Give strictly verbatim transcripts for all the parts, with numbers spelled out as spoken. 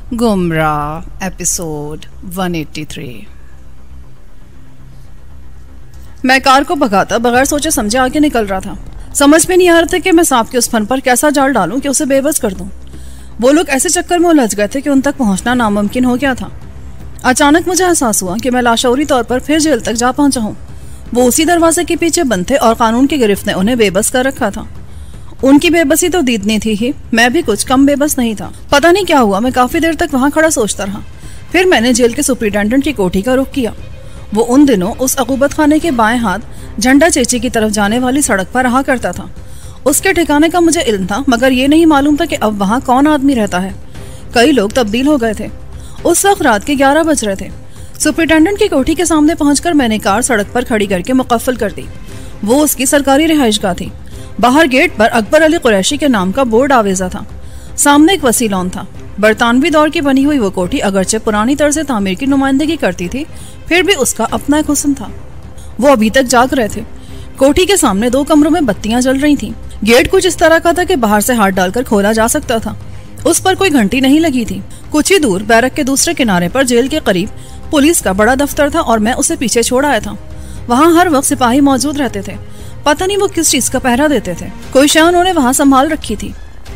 गुमराह एपिसोड एक सौ तिरासी। मैं कार को भगाता बगैर सोचे समझे आगे निकल रहा था। समझ में नहीं आ रहा था कि मैं सांप के उस फन पर कैसा जाल डालूं कि उसे बेबस कर दूं। वो लोग ऐसे चक्कर में उलझ गए थे कि उन तक पहुंचना नामुमकिन हो गया था। अचानक मुझे एहसास हुआ कि मैं लाशौरी तौर पर फिर जेल तक जा पहुंचा हूं। वो उसी दरवाजे के पीछे बंद थे और कानून की गिरफ्त ने उन्हें बेबस कर रखा था। उनकी बेबसी तो दीदनी थी ही, मैं भी कुछ कम बेबस नहीं था। पता नहीं क्या हुआ, मैं काफी देर तक वहां खड़ा सोचता रहा। फिर मैंने जेल के सुपरिटेंडेंट की कोठी का रुख किया। वो उन दिनों उस अकूबत खाने के बाएं हाथ झंडा चेची की तरफ जाने वाली सड़क पर रहा करता था। उसके ठिकाने का मुझे इल्म था, मगर ये नहीं मालूम था कि अब वहां कौन आदमी रहता है। कई लोग तब्दील हो गए थे। उस वक्त रात के ग्यारह बज रहे थे। सुपरिटेंडेंट की कोठी के सामने पहुंचकर मैंने कार सड़क पर खड़ी करके मुकफ्फल कर दी। वो उसकी सरकारी रिहाइशगाह थी। बाहर गेट पर अकबर अली कुरैशी के नाम का बोर्ड आवेजा था। सामने एक वसी लॉन था। बरतानवी दौर की बनी हुई वो कोठी अगरचे पुरानी तर्ज तामीर की नुमाइंदगी करती थी, फिर भी उसका अपना एक हुस्न था। वो अभी तक जाग रहे थे। कोठी के सामने दो कमरों में बत्तियां जल रही थीं। गेट कुछ इस तरह का था कि बाहर से हाथ डालकर खोला जा सकता था। उस पर कोई घंटी नहीं लगी थी। कुछ ही दूर बैरक के दूसरे किनारे पर जेल के करीब पुलिस का बड़ा दफ्तर था और मैं उसे पीछे छोड़ आया था। वहाँ हर वक्त सिपाही मौजूद रहते थे। पता नहीं वो किस चीज का पहरा देते थे। कोई शय उन्होंने वहां संभाल रखी थी।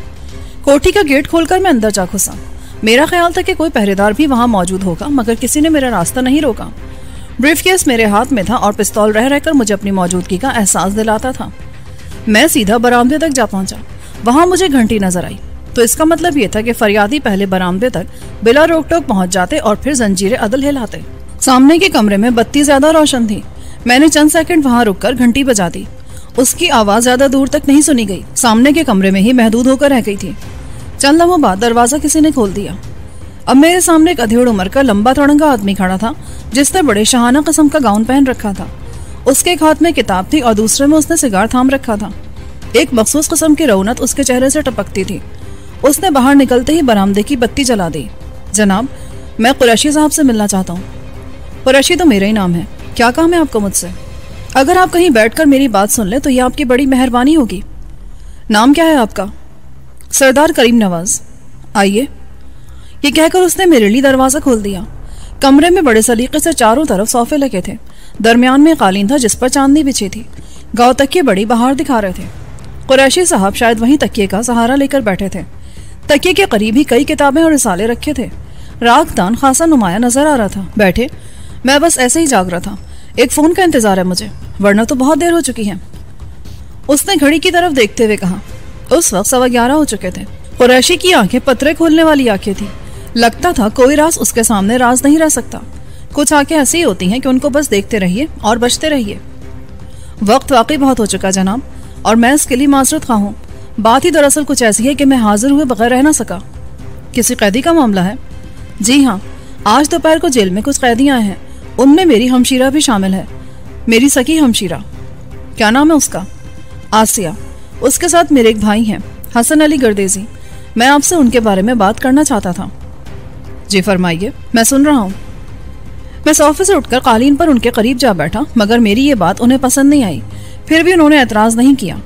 कोठी का गेट खोलकर मैं अंदर जा घुसा। मेरा ख्याल था कि कोई पहरेदार भी वहां मौजूद होगा, मगर किसी ने मेरा रास्ता नहीं रोका। ब्रीफकेस मेरे हाथ में था और पिस्तौल रह रहकर मुझे अपनी मौजूदगी का एहसास दिलाता था। मैं सीधा बरामदे तक जा पहुंचा। वहां मुझे घंटी नजर आई, तो इसका मतलब ये था कि फरियादी पहले बरामदे तक बिला रोक टोक पहुंच जाते और फिर जंजीरें अदल हिलाते। सामने के कमरे में बत्ती ज्यादा रोशन थी। मैंने चंद सेकंड वहां रुककर घंटी बजा दी। उसकी आवाज ज्यादा दूर तक नहीं सुनी गई, सामने के कमरे में ही महदूद होकर रह गई थी। चंद लम्हों बाद दरवाजा किसी ने खोल दिया। अब मेरे सामने एक अधेड़ उम्र का लंबा तड़ंगा आदमी खड़ा था, जिसने बड़े शाहाना किस्म का गाउन पहन रखा था। उसके एक हाथ में किताब थी और दूसरे में उसने सिगार थाम रखा था। एक मखसूस किस्म की रौनक उसके चेहरे से टपकती थी। उसने बाहर निकलते ही बरामदे की बत्ती जला दी। जनाब, मैं कुरैशी साहब से मिलना चाहता हूँ। कुरैशी तो मेरा ही नाम है। क्या काम है आपको मुझसे? अगर आप कहीं बैठकर मेरी बात सुन ले तो यह आपकी बड़ी मेहरबानी होगी। नाम क्या है आपका? सरदार करीम नवाज। आइए। ये कहकर उसने मेरे लिए दरवाजा खोल दिया। कमरे में बड़े सलीके से चारों तरफ सोफे लगे थे। दरमियान में कालीन था जिस पर चांदनी बिछी थी। गाँव तकिए बड़ी बाहर दिखा रहे थे। कुरैशी साहब शायद वहीं तकिए का सहारा लेकर बैठे थे। तकिए के करीब ही कई किताबें और रिसाले रखे थे। रागदान खासा नुमाया नजर आ रहा था। बैठे। मैं बस ऐसे ही जाग रहा था। एक फोन का इंतजार है मुझे, वरना तो बहुत देर हो चुकी है। उसने घड़ी की तरफ देखते हुए कहा। उस वक्त सवा ग्यारह हो चुके थे। कुरैशी की आंखें पतरे खोलने वाली आंखें थी। लगता था कोई राज उसके सामने राज नहीं रह सकता। कुछ आंखें ऐसी होती हैं कि उनको बस देखते रहिए और बचते रहिए। वक्त वाकई बहुत हो चुका जनाब, और मैं इसके लिए माजरत खा हूँ। बात ही दरअसल कुछ ऐसी है कि मैं हाजिर हुए बगैर रह ना सका। किसी कैदी का मामला है? जी हाँ, आज दोपहर को जेल में कुछ कैदी आए हैं। उनमें मेरी हमशीरा भी शामिल है। मेरी सकी हमशीरा। क्या नाम है उसका? आसिया। उसके साथ मेरे एक भाई हैं, हसन अली गर्देजी। मैं आपसे उनके बारे में बात करना चाहता था। जी फरमाइए, मैं सुन रहा हूँ। मैं सोफे से उठकर कालीन पर उनके करीब जा बैठा, मगर मेरी ये बात उन्हें पसंद नहीं आई। फिर भी उन्होंने एतराज नहीं किया।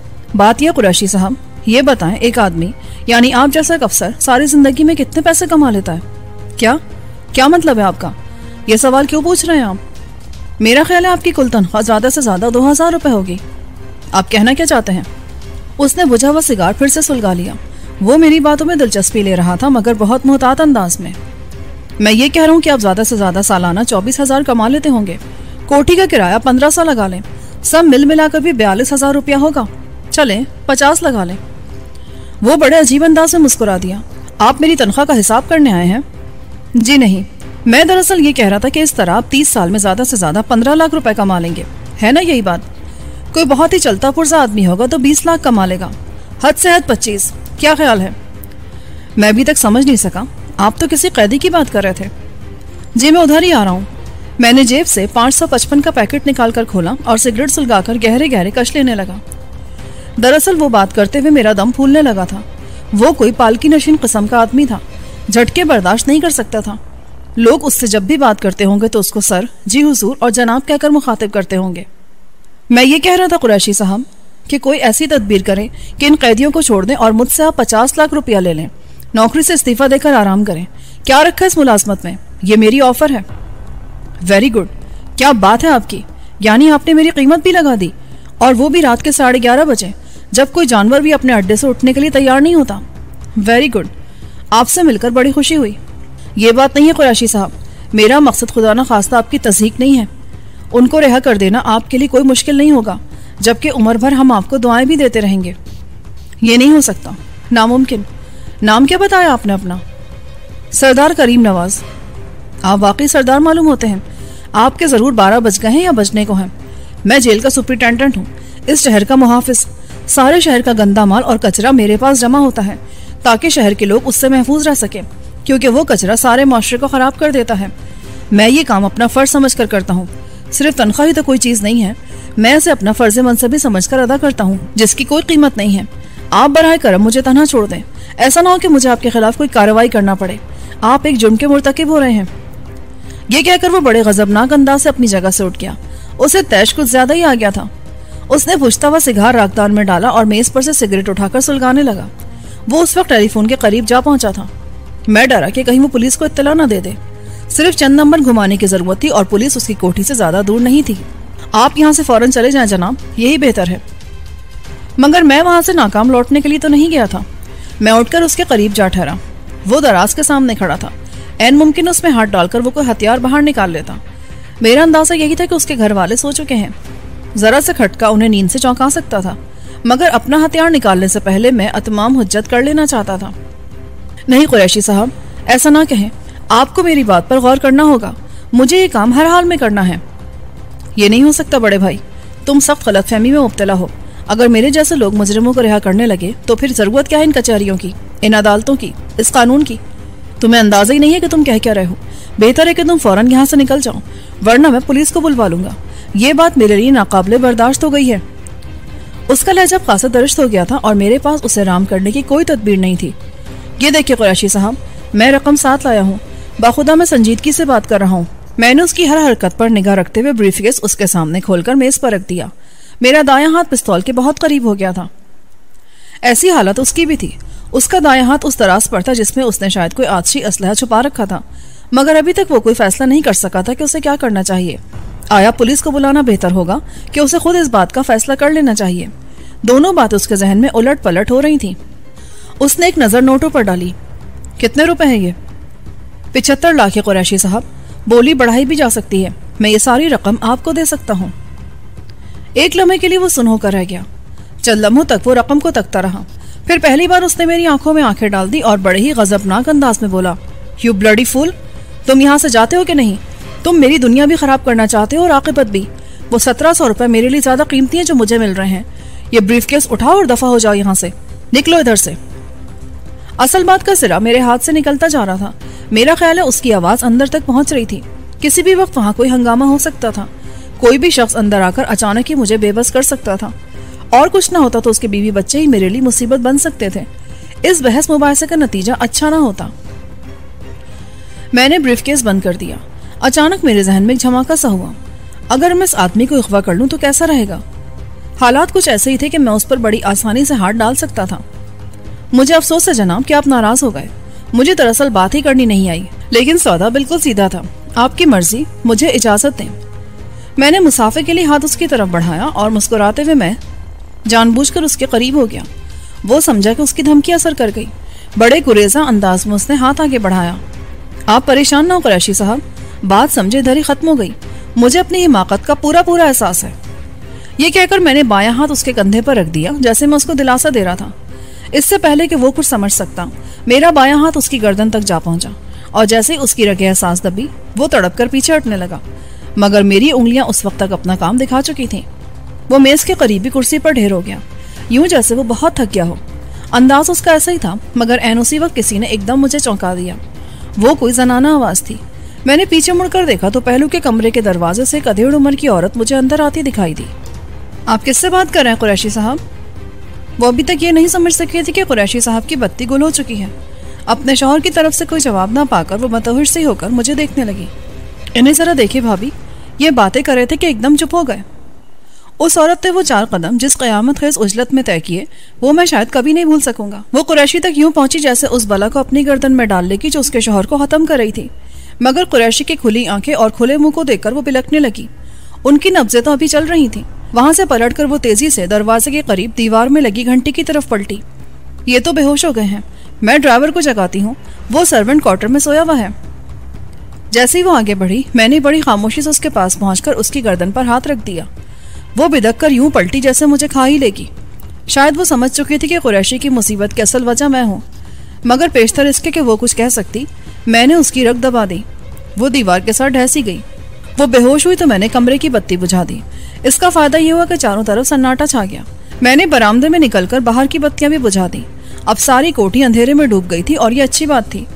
बात यह कुरैशी साहब, ये बताएं, एक आदमी यानी आप जैसा एक अफसर सारी जिंदगी में कितने पैसे कमा लेता है? क्या क्या मतलब है आपका? ये सवाल क्यों पूछ रहे हैं आप? मेरा ख्याल है आपकी कुल तनख्वाह ज्यादा से ज्यादा दो हजार रुपए होगी। आप कहना क्या चाहते हैं? उसने बुझा हुआ सिगार फिर से सुलगा लिया। वो मेरी बातों में दिलचस्पी ले रहा था, मगर बहुत मुहतात अंदाज में। मैं ये कह रहा हूँ कि आप ज्यादा से ज्यादा सालाना चौबीस हजार कमा लेते होंगे। कोठी का किराया पंद्रह सौ लगा लें, सब मिल मिलाकर भी बयालीस हजार रुपया होगा। चले पचास लगा लें। वो बड़े अजीब अंदाज में मुस्कुरा दिया। आप मेरी तनख्वाह का हिसाब करने आए हैं? जी नहीं, मैं दरअसल ये कह रहा था कि इस तरह आप तीस साल में ज्यादा से ज्यादा पंद्रह लाख रुपए कमा लेंगे, है ना यही बात? कोई बहुत ही चलता पुरजा आदमी होगा तो बीस लाख कमा लेगा, हद से हद पच्चीस। क्या ख्याल है? मैं अभी तक समझ नहीं सका। आप तो किसी कैदी की बात कर रहे थे। जी मैं उधर ही आ रहा हूँ। मैंने जेब से पांच सौ पचपन का पैकेट निकाल कर खोला और सिगरेट सुलगाकर गहरे गहरे कश लेने लगा। दरअसल वो बात करते हुए मेरा दम फूलने लगा था। वो कोई पालकी नशीन किस्म का आदमी था। झटके बर्दाश्त नहीं कर सकता था। लोग उससे जब भी बात करते होंगे तो उसको सर, जी हुजूर और जनाब कहकर मुखातिब करते होंगे। मैं ये कह रहा था कुरैशी साहब कि कोई ऐसी तदबीर करें कि इन कैदियों को छोड़ दें और मुझसे आप पचास लाख रुपया ले लें। नौकरी से इस्तीफा देकर आराम करें। क्या रखा है इस मुलाजमत में? ये मेरी ऑफर है। वेरी गुड, क्या बात है आपकी, यानी आपने मेरी कीमत भी लगा दी, और वो भी रात के साढ़े ग्यारह बजे, जब कोई जानवर भी अपने अड्डे से उठने के लिए तैयार नहीं होता। वेरी गुड, आपसे मिलकर बड़ी खुशी हुई। ये बात नहीं है कुरैशी साहब, मेरा मकसद खुदा न खास्ता आपकी तस्दीक नहीं है। उनको रिहा कर देना आपके लिए कोई मुश्किल नहीं होगा, जबकि उम्र भर हम आपको दुआएं भी देते रहेंगे। ये नहीं हो सकता, नामुमकिन। नाम क्या बताया आपने अपना? सरदार करीम नवाज। आप वाकई सरदार मालूम होते हैं। आपके जरूर बारह बज गए हैं या बजने को हैं। मैं जेल का सुपरिटेंडेंट हूँ, इस शहर का मुहाफिज। सारे शहर का गंदा माल और कचरा मेरे पास जमा होता है ताकि शहर के लोग उससे महफूज रह सके, क्योंकि वो कचरा सारे माशरे को खराब कर देता है। मैं ये काम अपना फर्ज समझ कर करता हूँ। सिर्फ तनख्वाह ही तो कोई चीज नहीं है, मैं इसे अपना फर्ज मनसबी समझ कर अदा करता हूँ, जिसकी कोई कीमत नहीं है। आप बराए करम मुझे तनहा छोड़ दें, ऐसा ना हो कि मुझे आपके खिलाफ कोई कार्रवाई करना पड़े। आप एक जुर्म के मुर्तकिब हो रहे हैं। ये कहकर वो बड़े गजबनाक अंदाज से अपनी जगह से उठ गया। उसे तैश कुछ ज्यादा ही आ गया था। उसने बुझता हुआ सिगार रागदान में डाला और मेज पर से सिगरेट उठाकर सुलगाने लगा। वो उस वक्त टेलीफोन के करीब जा पहुंचा था। मैं डरा कि कहीं वो पुलिस को इत्तला न दे दे। सिर्फ चंद नंबर घुमाने की जरूरत थी और पुलिस उसकी कोठी से ज्यादा दूर नहीं थी। आप यहाँ से फौरन चले जाएं जनाब, यही बेहतर है। मगर मैं वहां से नाकाम लौटने के लिए तो नहीं गया था। मैं उठकर उसके करीब जा ठहरा। वो दराज के सामने खड़ा था। ऐन मुमकिन उसमें हाथ डालकर वो कोई हथियार बाहर निकाल लेता। मेरा अंदाजा यही था कि उसके घर वाले सो चुके हैं। जरा से खटका उन्हें नींद से चौंका सकता था, मगर अपना हथियार निकालने से पहले मैं अतमाम हुज्जत कर लेना चाहता था। नहीं कुरैशी साहब, ऐसा ना कहें। आपको मेरी बात पर गौर करना होगा। मुझे ये काम हर हाल में करना है। ये नहीं हो सकता बड़े भाई, तुम सख्त गलतफहमी में मुब्तला हो। अगर मेरे जैसे लोग मुजरिमों को रिहा करने लगे तो फिर जरूरत क्या है इन कचहरियों की, इन अदालतों की, इस कानून की? तुम्हें अंदाजा ही नहीं है कि तुम कह क्या रहे हो। बेहतर है कि तुम फौरन यहाँ से निकल जाओ, वरना मैं पुलिस को बुलवा लूंगा। ये बात मेरे लिए नाकाबिले बर्दाश्त हो गई है। उसका लहजा खासा दर्ज हो गया था और मेरे पास उसे राम करने की कोई तदबीर नहीं थी। ये देखिए कुरैशी साहब, मैं रकम साथ लाया हूँ। बाखुदा मैं संजीदगी से बात कर रहा हूँ। मैंने उसकी हर हरकत पर निगाह रखते हुए ब्रीफकेस उसके सामने खोलकर मेज पर रख दिया। मेरा दायां हाथ पिस्तौल के बहुत करीब हो गया था। ऐसी हालत उसकी भी थी। उसका दायां हाथ उस दराज पर था जिसमें उसने शायद कोई आतशी असलहा छुपा रखा था, मगर अभी तक वो कोई फैसला नहीं कर सका था कि उसे क्या करना चाहिए। आया पुलिस को बुलाना बेहतर होगा कि उसे खुद इस बात का फैसला कर लेना चाहिए। दोनों बातें उसके जहन में उलट पलट हो रही थी। उसने एक नजर नोटों पर डाली। कितने रुपए हैं ये? पिछहत्तर लाख है कुरैशी साहब। बोली बढ़ाई भी जा सकती है। मैं ये सारी रकम आपको दे सकता हूँ। एक लम्हे के लिए वो सुन होकर रह गया। चंद लम्हों तक वो रकम को तकता रहा। फिर पहली बार उसने मेरी आंखों में आंखें डाल दी और बड़े ही गजबनाक अंदाज में बोला, यू ब्लडी फूल, तुम यहाँ से जाते हो कि नहीं? तुम मेरी दुनिया भी खराब करना चाहते हो और आकिबत भी। वो सत्रह सौ रुपए मेरे लिए ज्यादा कीमती हैं जो मुझे मिल रहे हैं। ये ब्रीफकेस उठाओ और दफा हो जाओ यहाँ से। निकलो इधर से। असल बात का सिरा मेरे हाथ से निकलता जा रहा था। मेरा ख्याल है उसकी आवाज अंदर तक पहुंच रही थी। किसी भी वक्त वहां कोई हंगामा हो सकता था। कोई भी शख्स अंदर आकर अचानक ही मुझे बेबस कर सकता था, और कुछ ना होता तो उसके बीवी बच्चे ही मेरे लिए मुसीबत बन सकते थे। इस बहस मुबाहिसे का नतीजा अच्छा ना होता। मैंने ब्रीफकेस बंद कर दिया। अचानक मेरे जहन में एक झमाका सा हुआ। अगर मैं इस आदमी को अगवा कर लूं तो कैसा रहेगा? हालात कुछ ऐसे ही थे कि मैं उस पर बड़ी आसानी से हाथ डाल सकता था। मुझे अफसोस है जनाब कि आप नाराज हो गए। मुझे दरअसल बात ही करनी नहीं आई, लेकिन सौदा बिल्कुल सीधा था। आपकी मर्जी, मुझे इजाजत दें। मैंने मुसाफिर के लिए हाथ उसकी तरफ बढ़ाया और मुस्कुराते हुए मैं जानबूझकर उसके करीब हो गया। वो समझा कि उसकी धमकी असर कर गई। बड़े गुरेजा अंदाज में उसने हाथ आगे बढ़ाया। आप परेशान ना हो कुरैशी साहब, बात समझे इधर ही खत्म हो गई। मुझे अपनी हिमाकत का पूरा पूरा एहसास है। ये कहकर मैंने बायां हाथ उसके कंधे पर रख दिया, जैसे मैं उसको दिलासा दे रहा था। इससे पहले कि वो कुछ समझ सकता, मेरा बायां हाथ उसकी गर्दन तक जा पहुंचा और जैसे ही उसकी रगे एहसास दबी, वो तड़प कर पीछे हटने लगा। मगर मेरी उंगलियां उस वक्त तक अपना काम दिखा चुकी थीं। वो मेज के करीबी कुर्सी पर ढेर हो गया, यूं जैसे वो बहुत थक गया हो। अंदाज उसका ऐसा ही था, मगर ऐन उसी वक्त किसी ने एकदम मुझे चौंका दिया। वो कोई जनाना आवाज थी। मैंने पीछे मुड़कर देखा तो पहलू के कमरे के दरवाजे से एक अधेड़ उम्र की औरत मुझे अंदर आती दिखाई दी। आप किससे बात कर रहे हैं कुरैशी साहब? वो अभी तक ये नहीं समझ सकी थी कि कुरैशी साहब की बत्ती गुल हो चुकी है। अपने शौहर की तरफ से कोई जवाब ना पाकर वो मतहुश से होकर मुझे देखने लगी। इन्हें जरा देखिए भाभी, ये बातें कर रहे थे कि एकदम चुप हो गए। उस औरत ने वो चार कदम जिस क़यामत खेज़ उजलत में तय किए, वो मैं शायद कभी नहीं भूल सकूंगा। वो कुरैशी तक यूं पहुंची जैसे उस बला को अपनी गर्दन में डाल लेगी जो उसके शौहर को खत्म कर रही थी। मगर कुरैशी की खुली आंखें और खुले मुंह को देखकर वो बिलखने लगी। उनकी नब्जें तो अभी चल रही थी। वहां से पलटकर वो तेजी से दरवाजे के करीब दीवार में लगी घंटी की तरफ पलटी। ये तो बेहोश हो गए हैं। मैं ड्राइवर को जगाती हूँ, वो सर्वेंट क्वार्टर में सोया हुआ है। जैसे ही वो आगे बढ़ी, मैंने बड़ी खामोशी से उसके पास पहुंचकर उसकी गर्दन पर हाथ रख दिया। वो बिदक कर यूं पलटी जैसे मुझे खा ही लेगी। शायद वो समझ चुकी थी कि कुरैशी की मुसीबत की असल वजह मैं हूँ, मगर पेशतर इसके कि वो कुछ कह सकती, मैंने उसकी रग दबा दी। वो दीवार के साथ ढहसी गई। वो बेहोश हुई तो मैंने कमरे की बत्ती बुझा दी। इसका फायदा ये हुआ कि चारों तरफ सन्नाटा छा गया। मैंने बरामदे में निकलकर बाहर की बत्तियां भी बुझा दी। अब सारी कोठी अंधेरे में डूब गई थी और ये अच्छी बात थी।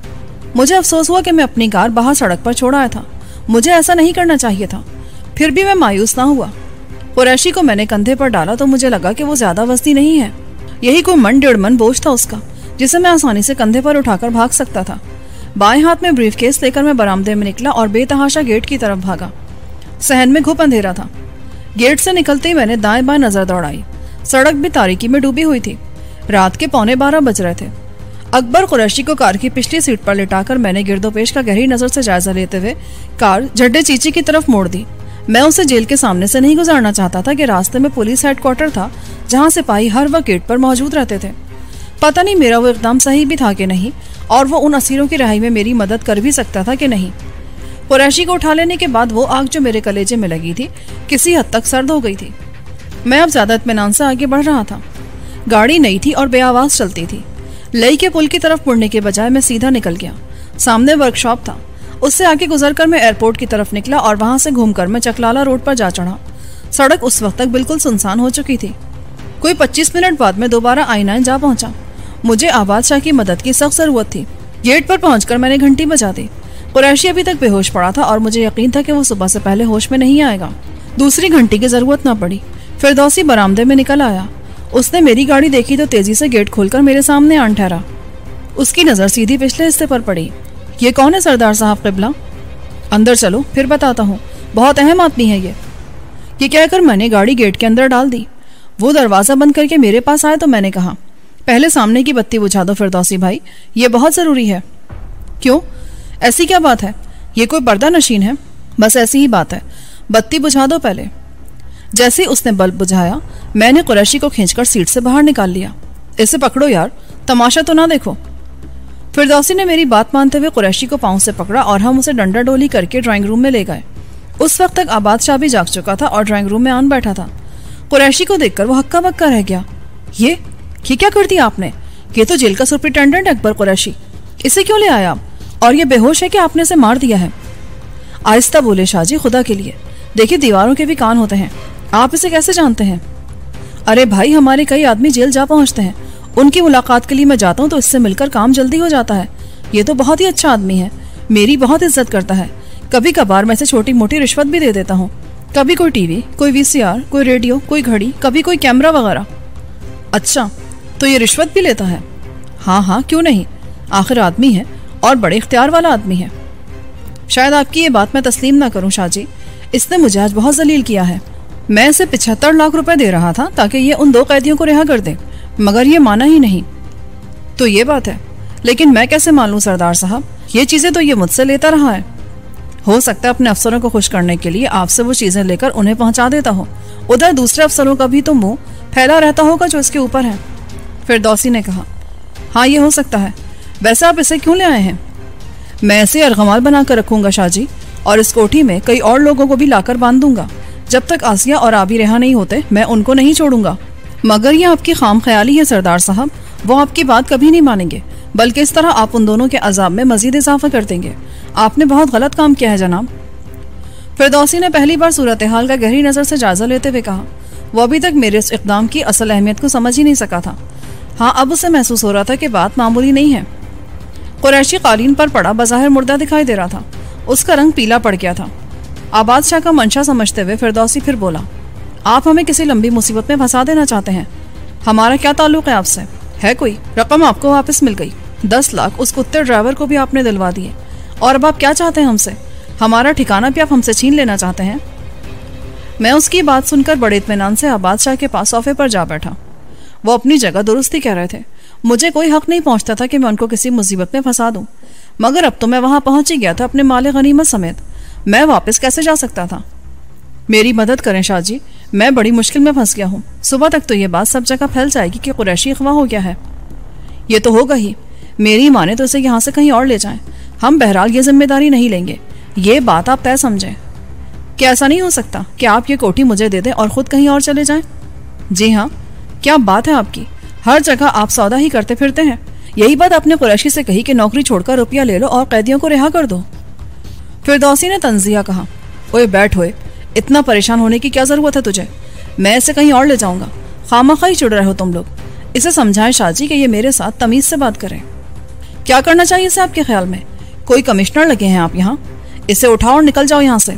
मुझे अफसोस हुआ कि मैं अपनी कार बाहर सड़क पर छोड़ आया था। मुझे ऐसा नहीं करना चाहिए था। फिर भी मैं मायूस ना हुआ। कुरैशी को मैंने कंधे पर डाला तो मुझे लगा कि वो ज्यादा वजनी नहीं है। यही कोई मन डेढ़ मन बोझ था उसका, जिसे मैं आसानी से कंधे पर उठाकर भाग सकता था। बाएं हाथ में ब्रीफकेस लेकर मैं बरामदे में निकला और बेतहाशा गेट की तरफ भागा। सहन में घुप अंधेरा था। गेट से निकलते ही मैंने दाएं बाएं नजर दौड़ाई। सड़क भी तारीकी में डूबी हुई थी। रात के पौने बारह बज रहे थे। अकबर कुरैशी को कार की पिछली सीट पर लिटाकर मैंने गिरदोपेश का गहरी नजर से जायजा लेते हुए कार झड्डे चीची की तरफ मोड़ दी। मैं उसे जेल के सामने से नहीं गुजारना चाहता था कि रास्ते में पुलिस हेडक्वार्टर था, जहां सिपाही हर वक्त गेट पर मौजूद रहते थे। पता नहीं मेरा वो इकदाम सही भी था कि नहीं, और वो उन असीरों की रिहाई में मेरी मदद कर भी सकता था कि नहीं। कुरैशी को उठा लेने के बाद वो आग जो मेरे कलेजे में लगी थी किसी हद तक सर्द हो गई थी। मैं अब ज्यादा इत्मीनान से आगे बढ़ रहा था। गाड़ी नई थी और बेआवाज चलती थी। लई के पुल की तरफ मुड़ने के बजाय मैं सीधा निकल गया। सामने वर्कशॉप था। उससे आगे गुजरकर मैं एयरपोर्ट की तरफ निकला और वहां से घूमकर मैं चकलाला रोड पर जा चढ़ा। सड़क उस वक्त तक बिल्कुल सुनसान हो चुकी थी। कोई पच्चीस मिनट बाद में दोबारा आईना जा पहुंचा। मुझे आबाद शाह की मदद की सख्त जरूरत थी। गेट पर पहुंचकर मैंने घंटी बजा दी। कुरैशी अभी तक बेहोश पड़ा था और मुझे यकीन था कि वो सुबह से पहले होश में नहीं आएगा। दूसरी घंटी की जरूरत न पड़ी। फिरदौसी बरामदे में निकल आया। उसने मेरी गाड़ी देखी तो तेजी से गेट खोलकर मेरे सामने आन ठहरा। उसकी नजर सीधी पिछले हिस्से पर पड़ी। ये कौन है सरदार साहब क़िबला? अंदर चलो, फिर बताता हूँ। बहुत अहम आदमी है ये। ये कहकर मैंने गाड़ी गेट के अंदर डाल दी। वो दरवाजा बंद करके मेरे पास आए तो मैंने कहा, पहले सामने की बत्ती बुझा दो फिरदौसी भाई, ये बहुत जरूरी है। क्यों, ऐसी क्या बात है? ये कोई पर्दा नशीन है? बस ऐसी ही बात है, बत्ती बुझा दो पहले। जैसे उसने बल्ब बुझाया, मैंने कुरैशी को खींचकर सीट से बाहर निकाल लिया। इसे पकड़ो यार, तमाशा तो ना देखो। फिरदौसी ने मेरी बात मानते हुए कुरैशी को पांव से पकड़ा और हम उसे डंडा डोली करके ड्राइंग रूम में ले गए। उस वक्त तक आबाद शाह भी जाग चुका था और ड्राइंग रूम में आन बैठा था। कुरैशी को देखकर वो हक्का बक्का रह गया। ये ये क्या कर दिया आपने? ये तो जेल का सुपरिटेंडेंट अकबर कुरैशी, इसे क्यों ले आया आप? और ये बेहोश है कि आपने इसे मार दिया है? आहिस्ता बोले शाहजी, खुदा के लिए। देखिए, दीवारों के भी कान होते हैं। आप इसे कैसे जानते हैं? अरे भाई, हमारे कई आदमी जेल जा पहुंचते हैं। उनकी मुलाकात के लिए मैं जाता हूँ तो इससे मिलकर काम जल्दी हो जाता है। ये तो बहुत ही अच्छा आदमी है, मेरी बहुत इज्जत करता है। कभी कभार मैं इसे छोटी मोटी रिश्वत भी दे देता हूँ। कभी कोई टीवी, कोई वीसीआर, कोई रेडियो, कोई घड़ी, कभी कोई कैमरा वगैरह। अच्छा, तो ये रिश्वत भी लेता है? हाँ हाँ, क्यों नहीं, आखिर आदमी है और बड़े इख्तियार वाला आदमी है। शायद आपकी ये बात मैं तस्लीम ना करूं शाहजी, इसने मुझे आज बहुत जलील किया है। मैं इसे पिछहत्तर लाख रुपए दे रहा था ताकि ये उन दो कैदियों को रिहा कर दे, मगर ये माना ही नहीं। तो ये बात है, लेकिन मैं कैसे मान लूं सरदार साहब? ये चीजें तो ये मुझसे लेता रहा है। हो सकता है अपने अफसरों को खुश करने के लिए आपसे वो चीजें लेकर उन्हें पहुंचा देता हो। उधर दूसरे अफसरों का भी तो मुंह फैला रहता होगा जो इसके ऊपर है। फिरदौसी ने कहा, हाँ ये हो सकता है। वैसे आप इसे क्यों ले आए हैं? मैं इसे अर्गमाल बनाकर रखूंगा शाहजी, और इस कोठी में कई और लोगों को भी लाकर बांध दूंगा। जब तक आसिया और आबी रिहा नहीं होते मैं उनको नहीं छोड़ूंगा। मगर ये आपकी खाम ख्याली है सरदार साहब, वो आपकी बात कभी नहीं मानेंगे, बल्कि इस तरह आप उन दोनों के अजाब में मजीद इजाफा कर देंगे। आपने बहुत गलत काम किया है जनाब। फिरदौसी ने पहली बार सूरत हाल का गहरी नजर से जायजा लेते हुए कहा। वो अभी तक मेरे इस इक़दाम की असल अहमियत को समझ ही नहीं सका था। हाँ, अब उसे महसूस हो रहा था कि बात मामूली नहीं है। कुरैशी कालीन पर पड़ा बज़ाहिर मुर्दा दिखाई दे रहा था। उसका रंग पीला पड़ गया था। आबाद शाह का मंशा समझते हुए फिरदौसी फिर बोला, आप हमें किसी लंबी मुसीबत में फंसा देना चाहते हैं। हमारा क्या ताल्लुक है आपसे? है कोई? रकम आपको वापस मिल गई। दस लाख उस कुत्ते ड्राइवर को भी आपने दिलवा दिए। और अब आप क्या चाहते हैं हमसे? हमारा ठिकाना भी आप हमसे छीन लेना चाहते हैं? मैं उसकी बात सुनकर बड़े इत्मीनान से आबाद शाह के पास सोफे पर जा बैठा। वो अपनी जगह दुरुस्ती कह रहे थे। मुझे कोई हक नहीं पहुंचता था कि मैं उनको किसी मुसीबत में फंसा दूं, मगर अब तो मैं वहां पहुंच ही गया था अपने माले गनीमत समेत। मैं वापस कैसे जा सकता था? मेरी मदद करें शाह जी, मैं बड़ी मुश्किल में फंस गया हूँ। सुबह तक तो ये बात सब जगह फैल जाएगी कि कुरैशी अगवा हो गया है। ये तो होगा ही। मेरी माने तो इसे यहाँ से कहीं और ले जाएं। हम बहरहाल ये जिम्मेदारी नहीं लेंगे, ये बात आप तय समझें। क्या ऐसा नहीं हो सकता कि आप ये कोठी मुझे दे दें और खुद कहीं और चले जाएं? जी हाँ, क्या बात है आपकी। हर जगह आप सौदा ही करते फिरते हैं। यही बात आपने कुरैशी से कही कि नौकरी छोड़कर रुपया ले लो और कैदियों को रिहा कर दो। फिरदौसी ने तंजिया कहा, ओए बैठ होए, इतना परेशान होने की क्या जरूरत है तुझे? मैं इसे कहीं और ले जाऊंगा। खामखा ही चिढ़ रहे हो तुम लोग। इसे समझाएं शाहजी कि ये मेरे साथ तमीज से बात करें। क्या करना चाहिए इसे आपके ख्याल में? कोई कमिश्नर लगे हैं आप यहाँ? इसे उठाओ और निकल जाओ यहाँ से।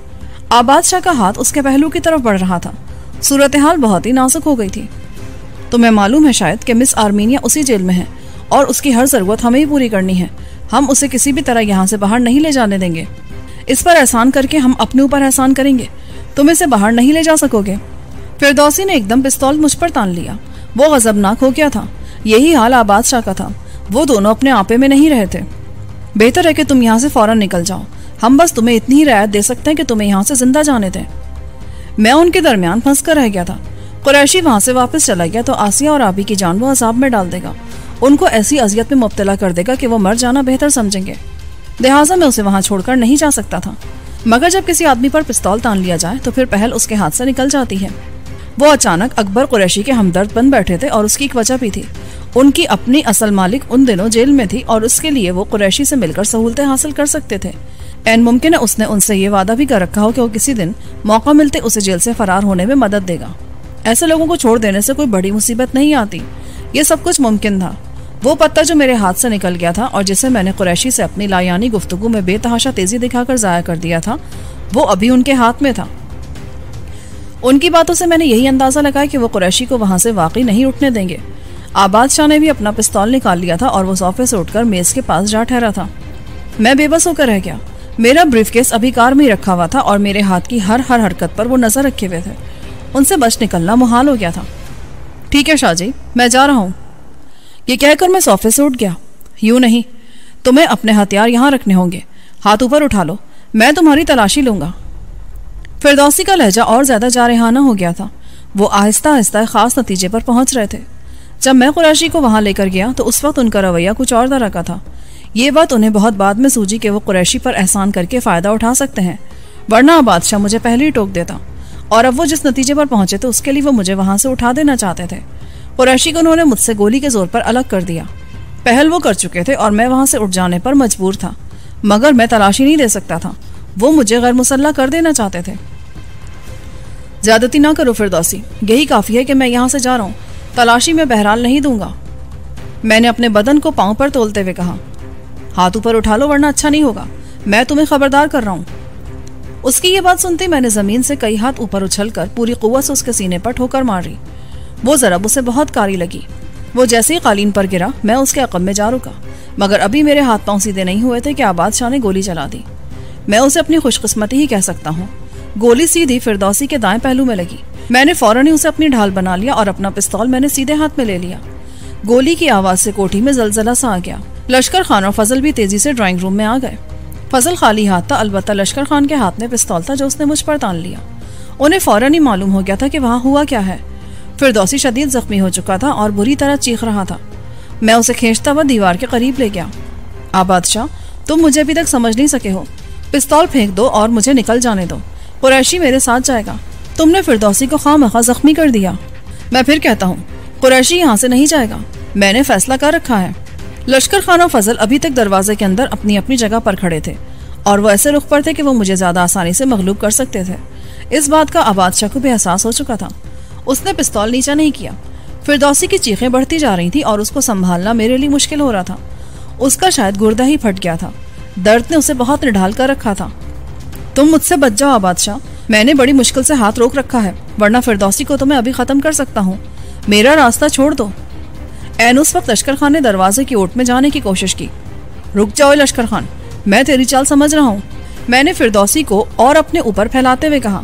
आबाद शाह का हाथ उसके पहलू की तरफ बढ़ रहा था। सूरत हाल बहुत ही नाजुक हो गई थी। तुम्हें मालूम है शायद कि मिस आर्मीनिया उसी जेल में है और उसकी हर जरूरत हमें ही पूरी करनी है। हम उसे किसी भी तरह यहाँ से बाहर नहीं ले जाने देंगे। इस पर एहसान करके हम अपने ऊपर एहसान करेंगे। तुम इसे बाहर नहीं ले जा सकोगे। फिरदौसी ने एकदम पिस्तौल मुझ पर तान लिया। वो गजबनाक हो गया था। यही हाल आबाद शाह का था। वो दोनों अपने आपे में नहीं रहे थे। बेहतर है कि तुम यहाँ से फौरन निकल जाओ। हम बस तुम्हें इतनी ही रियायत दे सकते हैं कि तुम्हें यहाँ से जिंदा जाने दें। मैं उनके दरमियान फंस कर रह गया था। कुरैशी वहां से वापस चला गया तो आसिया और आबी की जान वो अजाब में डाल देगा। उनको ऐसी अजियत में मुब्तला कर देगा कि वो मर जाना बेहतर समझेंगे। लिहाजा मैं उसे वहां छोड़कर नहीं जा सकता था। मगर जब किसी आदमी पर पिस्तौल तान लिया जाए तो फिर पहल उसके हाथ से निकल जाती है। वो अचानक अकबर कुरैशी के हमदर्द बन बैठे थे और उसकी एक वजह भी थी। उनकी अपनी असल मालिक उन दिनों जेल में थी और उसके लिए वो कुरैशी से मिलकर सहूलतें हासिल कर सकते थे। एन मुमकिन है उसने उनसे ये वादा भी कर रखा हो कि वो किसी दिन मौका मिलते उसे जेल से फरार होने में मदद देगा। ऐसे लोगों को छोड़ देने से कोई बड़ी मुसीबत नहीं आती। ये सब कुछ मुमकिन था। वो पत्ता जो मेरे हाथ से निकल गया था और जिसे मैंने कुरैशी से अपनी लायानी गुफ्तगू में बेतहाशा तेजी दिखाकर जाया कर दिया था, वो अभी उनके हाथ में था। उनकी बातों से मैंने यही अंदाजा लगाया कि वो कुरैशी को वहां से वाकई नहीं उठने देंगे। आबाद शाह ने भी अपना पिस्तौल निकाल लिया था और वो सोफे से उठकर मेज के पास जा ठहरा था। मैं बेबस होकर रह गया। मेरा ब्रीफकेस अभी कार में ही रखा हुआ था और मेरे हाथ की हर हर हरकत पर वो नजर रखे हुए थे। उनसे बच निकलना मुहाल हो गया था। ठीक है शाहजी, मैं जा रहा हूँ। ये कहकर मैं सोफे से उठ गया। यूं नहीं, तुम्हें अपने हथियार यहाँ रखने होंगे। हाथ ऊपर उठा लो, मैं तुम्हारी तलाशी लूंगा। फिरदौसी का लहजा और ज्यादा जारहाना हो गया था। वो आहिस्ता आहिस्ता खास नतीजे पर पहुंच रहे थे। जब मैं कुरैशी को वहां लेकर गया तो उस वक्त उनका रवैया कुछ और तरह का था। ये बात उन्हें बहुत बाद में सूझी कि वो कुरैशी पर एहसान करके फायदा उठा सकते हैं, वरना बादशाह मुझे पहले ही टोक देता। और अब वो जिस नतीजे पर पहुंचे थे उसके लिए वो मुझे वहां से उठा देना चाहते थे। कुरैशी को उन्होंने मुझसे गोली के जोर पर अलग कर दिया। पहल वो कर चुके थे और मैं वहां से उठ जाने पर मजबूर था, मगर मैं तलाशी नहीं दे सकता था। वो मुझे गैर मुसल्ला कर देना चाहते थे। ज्यादती ना करो फिरदौसी, यही काफी है कि मैं यहाँ से जा रहा हूँ। तलाशी में बहरहाल नहीं दूंगा। मैंने अपने बदन को पांव पर तोलते हुए कहा। हाथ ऊपर उठा लो वरना अच्छा नहीं होगा। मैं तुम्हें खबरदार कर रहा हूँ। उसकी ये बात सुनते मैंने जमीन से कई हाथ ऊपर उछलकर पूरी कुव्वत से उसके सीने पर ठोकर मारी। वो जरब उसे बहुत कारी लगी। वो जैसे ही कालीन पर गिरा मैं उसके अकब में जा रुका, मगर अभी मेरे हाथ पांव सीधे नहीं हुए थे कि आबाद शाह ने गोली चला दी। मैं उसे अपनी खुशकिस्मती ही कह सकता हूँ। गोली सीधी फिरदौसी के दाएं पहलू में लगी। मैंने फौरन ही उसे अपनी ढाल बना लिया और अपना पिस्तौल मैंने सीधे हाथ में ले लिया। गोली की आवाज से कोठी में जलजला सा आ गया। लश्कर खान और फजल भी तेजी से ड्राइंग रूम में आ गए। फजल खाली हाथ था, अलबत्ता लश्कर खान के हाथ में पिस्तौल था जो उसने मुझ पर तान लिया। उन्हें फौरन ही मालूम हो गया था कि वहां हुआ क्या है। फिरदौसी शदीद जख्मी हो चुका था और बुरी तरह चीख रहा था। मैं उसे खींचता हुआ दीवार के करीब ले गया। आबाद शाह, तुम मुझे अभी तक समझ नहीं सके हो। पिस्तौल फेंक दो और मुझे निकल जाने दो। कुरैशी मेरे साथ जाएगा। तुमने फिरदौसी को खामखा जख्मी कर दिया। मैं फिर कहता हूँ, कुरैशी यहाँ से नहीं जाएगा। मैंने फैसला कर रखा है। लश्कर खान और फजल अभी तक दरवाजे के अंदर अपनी अपनी जगह पर खड़े थे और वो ऐसे रुख पर थे कि वो मुझे ज्यादा आसानी से मगलूब कर सकते थे। इस बात का आबाद शाह को भी एहसास हो चुका था। उसने पिस्तौल नीचा नहीं किया। फिरदौसी की चीखें बढ़ती जा रही थी और उसको संभालना मेरे लिए मुश्किल हो रहा था। उसका शायद गुर्दा ही फट गया था। दर्द ने उसे बहुत निढाल कर रखा था। तुम मुझसे बच जाओ आबाद शाह, मैंने बड़ी मुश्किल से हाथ रोक रखा है, वरना फिरदौसी को तो मैं अभी खत्म कर सकता हूँ। मेरा रास्ता छोड़ दो। एन उस वक्त लश्कर खान ने दरवाजे की ओट में जाने की कोशिश की। रुक जाओ लश्कर खान, मैं तेरी चाल समझ रहा हूँ। मैंने फिरदौसी को और अपने ऊपर फैलाते हुए कहा।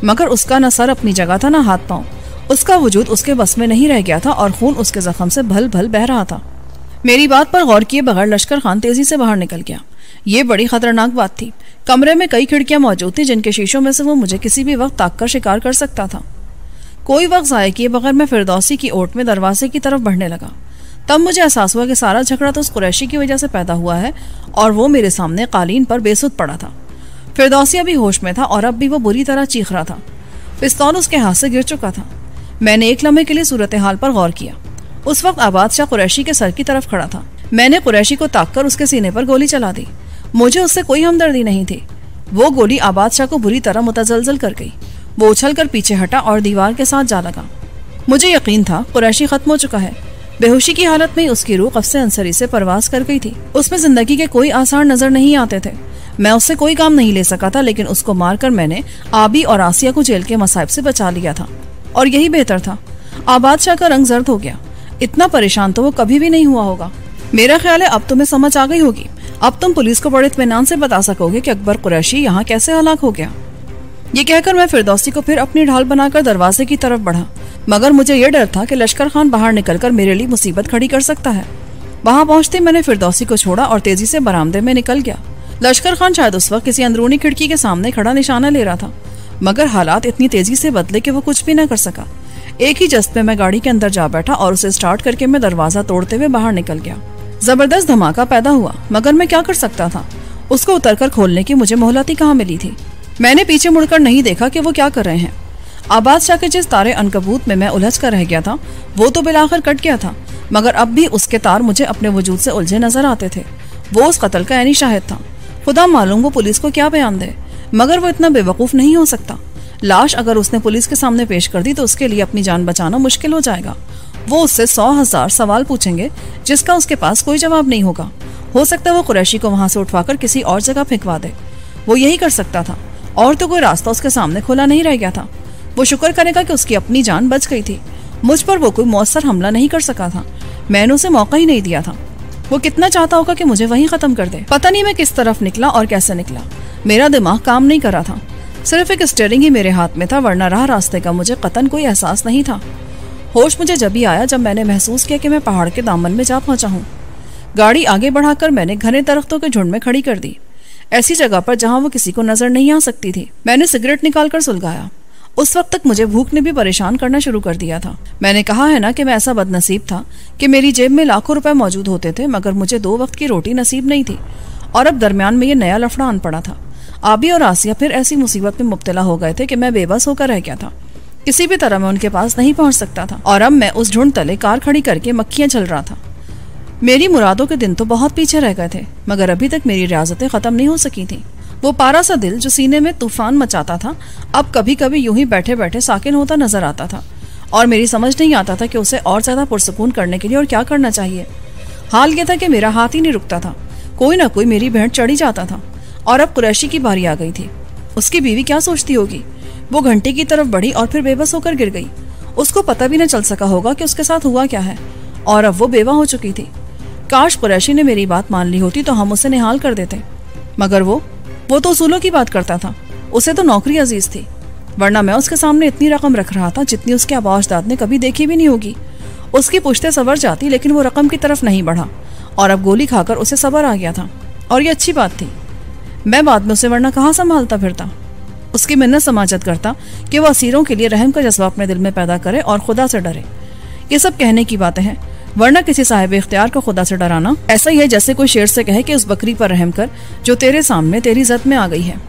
मगर उसका न सर अपनी जगह था न हाथ पांव। उसका वजूद उसके बस में नहीं रह गया था और खून उसके जख्म से भल भल बह रहा था। मेरी बात पर गौर किए बगैर लश्कर खान तेजी से बाहर निकल गया। ये बड़ी खतरनाक बात थी। कमरे में कई खिड़कियां मौजूद थी जिनके शीशों में से वो मुझे किसी भी वक्त ताक कर शिकार कर सकता था। कोई वक्त ज़ाया किए बगैर मैं फिरदौसी की ओट में दरवाजे की तरफ बढ़ने लगा। तब मुझे एहसास हुआ कि सारा झगड़ा तो उस कुरैशी की वजह से पैदा हुआ है और वो मेरे सामने कालीन पर बेसुध पड़ा था। फिरदौसी अभी होश में था और अब भी वो बुरी तरह चीख रहा था। पिस्तौल उसके हाथ से गिर चुका था। मैंने एक लम्हे के लिए सूरत हाल पर गौर किया। उस वक्त आबाद शाह कुरैशी के सर की तरफ खड़ा था। मैंने कुरैशी को ताक कर उसके सीने पर गोली चला दी। मुझे उससे कोई हमदर्दी नहीं थी। वो गोली आबाद शाह को बुरी तरह मुतजलजल कर गई। वो उछल कर पीछे हटा और दीवार के साथ जा लगा। मुझे यकीन था कुरैशी खत्म हो चुका है। बेहोशी की हालत में उसकी रूह कब्ज़े अंसरी से परवास कर गई थी। उसमें जिंदगी के कोई आसार नजर नहीं आते थे। मैं उससे कोई काम नहीं ले सका था, लेकिन उसको मारकर मैंने आबी और आसिया को जेल के मसाइब से बचा लिया था और यही बेहतर था। आबाद शाह का रंग जर्द हो गया। इतना परेशान तो वो कभी भी नहीं हुआ होगा। मेरा ख्याल है अब तुम्हें समझ आ गई होगी। अब तुम पुलिस को बड़े इत्मीनान से बता सकोगे कि अकबर कुरैशी यहाँ कैसे हलाक हो गया। ये कहकर मैं फिरदौसी को फिर अपनी ढाल बनाकर दरवाजे की तरफ बढ़ा, मगर मुझे यह डर था कि लश्कर खान बाहर निकलकर मेरे लिए मुसीबत खड़ी कर सकता है। वहां पहुंचते मैंने फिरदौसी को छोड़ा और तेजी से बरामदे में निकल गया। लश्कर खान शायद उस वक्त किसी अंदरूनी खिड़की के सामने खड़ा निशाना ले रहा था, मगर हालात इतनी तेजी से बदले कि वो कुछ भी न कर सका। एक ही जस्त में मैं गाड़ी के अंदर जा बैठा और उसे स्टार्ट करके मैं दरवाजा तोड़ते हुए बाहर निकल गया। जबरदस्त धमाका पैदा हुआ, मगर मैं क्या कर सकता था। उसको उतरकर खोलने की मुझे मोहलत ही कहाँ मिली थी। मैंने पीछे मुड़कर नहीं देखा कि वो क्या कर रहे हैं। आबाद शाह के जिस तारे अनकबूत में मैं उलझ कर रह गया था वो तो बिलाखिर कट गया था, मगर अब भी उसके तार मुझे अपने वजूद से उलझे नजर आते थे। वो उस कत्ल का ऐनी शाहिद था। खुदा मालूम वो पुलिस को क्या बयान दे, मगर वो इतना बेवकूफ नहीं हो सकता। लाश अगर उसने पुलिस के सामने पेश कर दी तो उसके लिए अपनी जान बचाना मुश्किल हो जाएगा। वो उससे सौ हजार सवाल पूछेंगे जिसका उसके पास कोई जवाब नहीं होगा। हो सकता है वो कुरैशी को वहां से उठवाकर किसी और जगह फेंकवा दे। वो यही कर सकता था और तो कोई रास्ता उसके सामने खुला नहीं रह गया था। वो शुक्र करेगा कि उसकी अपनी जान बच गई थी। मुझ पर वो कोई मौसर हमला नहीं कर सका था। मैंने उसे मौका ही नहीं दिया था। वो कितना चाहता होगा कि मुझे वहीं खत्म कर दे। पता नहीं मैं किस तरफ निकला और कैसे निकला। मेरा दिमाग काम नहीं कर रहा था। सिर्फ एक स्टीयरिंग ही मेरे हाथ में था, वरना राह रास्ते का मुझे कतन कोई एहसास नहीं था। होश मुझे जब ही आया जब मैंने महसूस किया कि मैं पहाड़ के दामन में जा पहुंचा हूँ। गाड़ी आगे बढ़ाकर मैंने घने दरख्तों के झुंड में खड़ी कर दी, ऐसी जगह पर जहां वो किसी को नजर नहीं आ सकती थी। मैंने सिगरेट निकालकर सुलगाया। उस वक्त तक मुझे भूख ने भी परेशान करना शुरू कर दिया था। मैंने कहा है ना कि मैं ऐसा बदनसीब था कि मेरी जेब में लाखों रुपए मौजूद होते थे, मगर मुझे दो वक्त की रोटी नसीब नहीं थी। और अब दरमियान में ये नया लफड़ा आन पड़ा था। आबी और आसिया फिर ऐसी मुसीबत में मुब्तला हो गए थे कि मैं बेबस होकर रह गया था। किसी भी तरह मैं उनके पास नहीं पहुंच सकता था और अब मैं उस झुंड तले कार खड़ी करके मक्खियां चल रहा था। मेरी मुरादों के दिन तो बहुत पीछे रह गए थे, मगर अभी तक मेरी रियाजतें खत्म नहीं हो सकी थी। वो पारा सा दिल जो सीने में तूफान मचाता था अब कभी कभी यूं ही बैठे बैठे साकिन होता नजर आता था और मेरी समझ नहीं आता था कि उसे और ज्यादा पुरसकून करने के लिए और क्या करना चाहिए। हाल यह था कि मेरा हाथ ही नहीं रुकता था। कोई ना कोई मेरी भेंट चढ़ी जाता था और अब कुरैशी की बारी आ गई थी। उसकी बीवी क्या सोचती होगी। वो घंटे की तरफ बढ़ी और फिर बेबस होकर गिर गई। उसको पता भी न चल सका होगा कि उसके साथ हुआ क्या है और अब वो बेवा हो चुकी थी। काश कुरैशी ने मेरी बात मान ली होती तो हम उसे निहाल कर देते, मगर वो वो तो उसूलों की बात करता था। उसे तो नौकरी अजीज थी, वरना मैं उसके सामने इतनी रकम रख रहा था जितनी उसके आबा अजदाद ने कभी देखी भी नहीं होगी। उसकी पुश्तें सवर जाती, लेकिन वो रकम की तरफ नहीं बढ़ा और अब गोली खाकर उसे सबर आ गया था और ये अच्छी बात थी। मैं बाद में उसे वरना कहाँ संभालता फिरता। उसकी मिन्नत समाजत करता कि वो असीरों के लिए रहम का जज्बा अपने दिल में पैदा करे और खुदा से डरे। ये सब कहने की बातें हैं, वरना किसी साहिब इख्तियार को खुदा से डराना ऐसा ही है जैसे कोई शेर से कहे कि उस बकरी पर रहम कर जो तेरे सामने तेरी जद में आ गई है।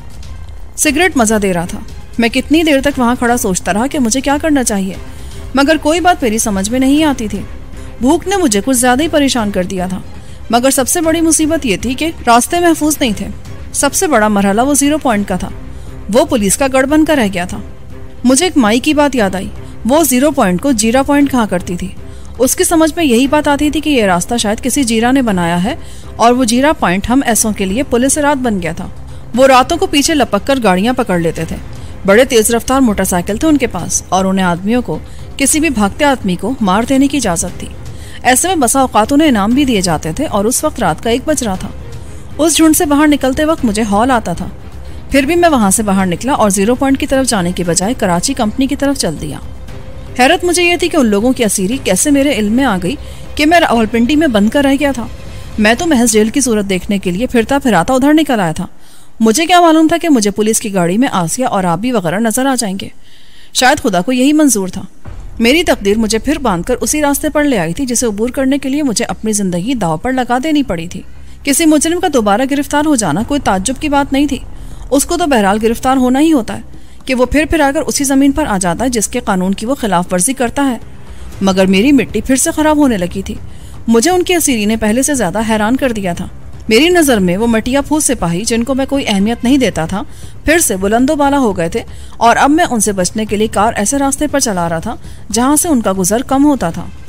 सिगरेट मजा दे रहा था। मैं कितनी देर तक वहां खड़ा सोचता रहा कि मुझे क्या करना चाहिए, मगर कोई बात मेरी समझ में नहीं आती थी। भूख ने मुझे कुछ ज्यादा ही परेशान कर दिया था, मगर सबसे बड़ी मुसीबत ये थी कि रास्ते महफूज नहीं थे। सबसे बड़ा मरहला वो जीरो पॉइंट का था। वो पुलिस का गढ़ बनकर रह गया था। मुझे एक माई की बात याद आई। वो जीरो पॉइंट को जीरा पॉइंट कहा करती थी। उसकी समझ में यही बात आती थी कि यह रास्ता शायद किसी जीरा ने बनाया है और वो जीरा पॉइंट हम ऐसों के लिए पुलिस रात बन गया था। वो रातों को पीछे लपक कर गाड़ियां पकड़ लेते थे। बड़े तेज रफ्तार मोटरसाइकिल थे उनके पास और उन्हें आदमियों को किसी भी भागते आदमी को मार देने की इजाजत थी। ऐसे में बसा औकात उन्हें इनाम भी दिए जाते थे और उस वक्त रात का एक बज रहा था। उस झुंड से बाहर निकलते वक्त मुझे हौल आता था। फिर भी मैं वहां से बाहर निकला और जीरो पॉइंट की तरफ जाने के बजाय कराची कंपनी की तरफ चल दिया। हैरत मुझे यह थी कि उन लोगों की असीरी कैसे मेरे इल्म में आ गई कि मैं रावलपिंडी में बंद कर रह गया था। मैं तो महज जेल की सूरत देखने के लिए फिरता फिराता उधर निकल आया था। मुझे क्या मालूम था कि मुझे पुलिस की गाड़ी में आसिया और आबी वगैरह नजर आ जाएंगे। शायद खुदा को यही मंजूर था। मेरी तकदीर मुझे फिर बांधकर उसी रास्ते पर ले आई थी जिसे अबूर करने के लिए मुझे अपनी जिंदगी दाव पर लगा देनी पड़ी थी। किसी मुजरिम का दोबारा गिरफ्तार हो जाना कोई ताज्जुब की बात नहीं थी। उसको तो बहरहाल गिरफ्तार होना ही होता है कि वो फिर फिर आकर उसी जमीन पर आ जाता है जिसके कानून की वो खिलाफ वर्जी करता है। मगर मेरी मिट्टी फिर से खराब होने लगी थी। मुझे उनकी असीरी ने पहले से ज्यादा हैरान कर दिया था। मेरी नज़र में वो मटिया फूस सिपाही जिनको मैं कोई अहमियत नहीं देता था फिर से बुलंदोबाला हो गए थे और अब मैं उनसे बचने के लिए कार ऐसे रास्ते पर चला रहा था जहां से उनका गुजर कम होता था।